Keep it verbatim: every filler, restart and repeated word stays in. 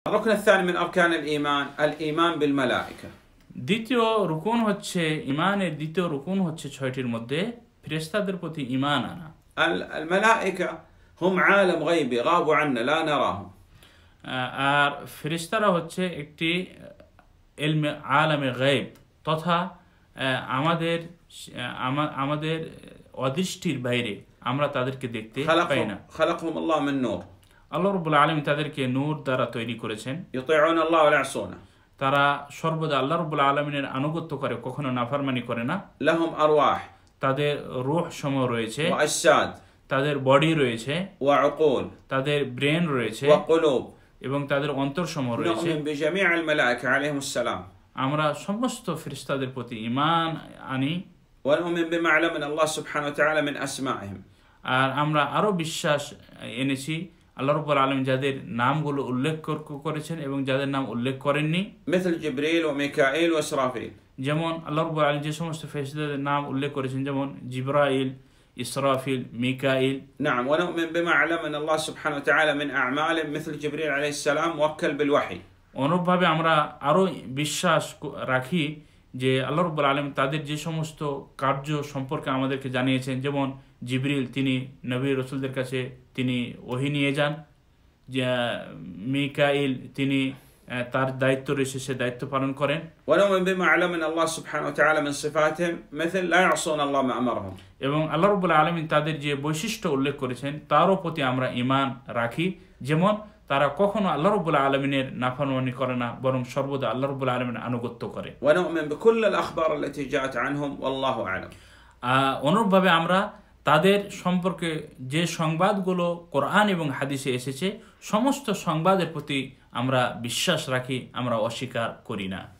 الركن الثاني من أركان الإيمان الإيمان بالملائكة. দ্বিতীয় রুকুন হচ্ছে ইমানের দ্বিতীয় রুকুন হচ্ছে ছয়টির মধ্যে ফেরেশতাদের প্রতি ঈমান আনা। الملائكة هم عالم غيبي غابوا عنا لا نراهم. আর ফেরেশতারা হচ্ছে একটি ইলমে আলামে গায়ব তথা আমাদের আমাদের অদৃষ্টির বাইরে আমরা তাদেরকে দেখতে পাই না। خلقهم الله من نور. আল্লাহ রাব্বুল আলামিন তাদেরকে নূর দ্বারা তৈরি করেছেন। يطيعون الله ولا يعصونه. তারা সর্বদা আল্লাহ রাব্বুল আলামিনের আনুগত্য করে, কখনো নাফরমানি করে না। لهم أرواح. তাদের রূহ সমূহ রয়েছে, وأجساد. তাদের বডি রয়েছে, وعقول. তাদের ব্রেন রয়েছে, وقلوب. এবং তাদের অন্তর সমূহ রয়েছে। نؤمن بجميع الملائكة عليهم السلام. আমরা সমস্ত ফেরেশতাদের প্রতি ঈমান আনি। ونؤمن بما علمنا الله سبحانه وتعالى من أسمائهم. আর আমরা আরো বিশ্বাস এনেছি আল্লাহ রাব্বুল আলামিন যাদের নামগুলো উল্লেখ করেছেন এবং যাদের নাম উল্লেখ করেননি, مثل جبريل وميكائيل وإسرافيل. যেমন আল্লাহ রাব্বুল আলামিন যে সমস্ত ফেরেশতাদের নাম উল্লেখ করেছেন যেমন জিবরাইল, ইসরাফিল, মিকাইল। نعم ونؤمن بما علمنا الله سبحانه وتعالى من أعمالهم مثل جبريل عليه السلام موكل بالوحي. অনুরূপভাবে আমরা আরো বিশ্বাস রাখি যে আল্লাহ রাব্বুল আলামিন তাদের যে সমস্ত কার্য সম্পর্কে আমাদেরকে জানিয়েছেন, যেমন জিবরিল তিনি নবী রাসূলদের কাছে তিনি ওহী নিয়ে যান, যে মিকাইল তিনি তার দায়িত্ব রয়েছে সে দায়িত্ব পালন করেন। ونؤمن بما علمنا الله سبحانه وتعالى من صفاتهم مثل لا يعصون الله ما أمرهم. এবং আল্লাহ রাব্বুল আলামিন তাদের যে বৈশিষ্ট্য উল্লেখ করেছেন তারও প্রতি আমরা ঈমান রাখি, যেমন তারা কখনো আল্লাহ রাব্বুল আলামিনের নাফরমানি করে না, বরং সর্বদা আল্লাহ রাব্বুল আলামিনের আনুগত্য করে। ونؤمن بكل الأخبار التي جاءت عنهم والله أعلم. অনুরূপভাবে আমরা তাদের সম্পর্কে যে সংবাদগুলো কোরআন এবং হাদিসে এসেছে সমস্ত সংবাদের প্রতি আমরা বিশ্বাস রাখি, আমরা অস্বীকার করি না।